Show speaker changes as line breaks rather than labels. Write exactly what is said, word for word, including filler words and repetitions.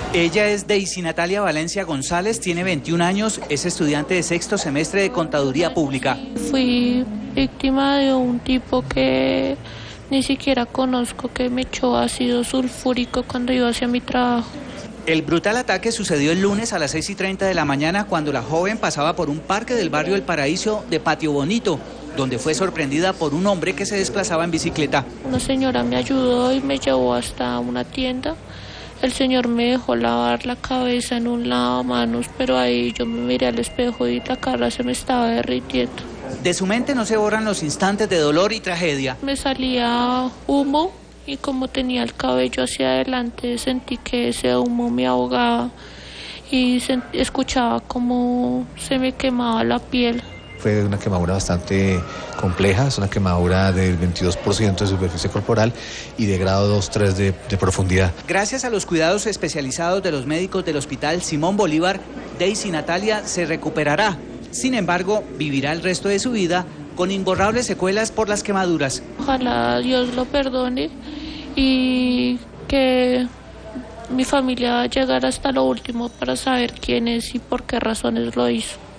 Ella es Daisy Natalia Valencia González, tiene veintiún años, es estudiante de sexto semestre de Contaduría Pública.
Fui víctima de un tipo que ni siquiera conozco, que me echó ácido sulfúrico cuando iba hacia mi trabajo.
El brutal ataque sucedió el lunes a las seis y treinta de la mañana cuando la joven pasaba por un parque del barrio El Paraíso de Patio Bonito, donde fue sorprendida por un hombre que se desplazaba en bicicleta.
Una señora me ayudó y me llevó hasta una tienda. El señor me dejó lavar la cabeza en un lavamanos, pero ahí yo me miré al espejo y la cara se me estaba derritiendo.
De su mente no se borran los instantes de dolor y tragedia.
Me salía humo y como tenía el cabello hacia adelante sentí que ese humo me ahogaba y escuchaba como se me quemaba la piel.
Fue una quemadura bastante compleja, es una quemadura del veintidós por ciento de superficie corporal y de grado dos tres de, de profundidad.
Gracias a los cuidados especializados de los médicos del Hospital Simón Bolívar, Daisy Natalia se recuperará. Sin embargo, vivirá el resto de su vida con imborrables secuelas por las quemaduras.
Ojalá Dios lo perdone y que mi familia llegara hasta lo último para saber quién es y por qué razones lo hizo.